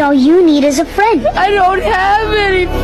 Maybe all you need is a friend. I don't have any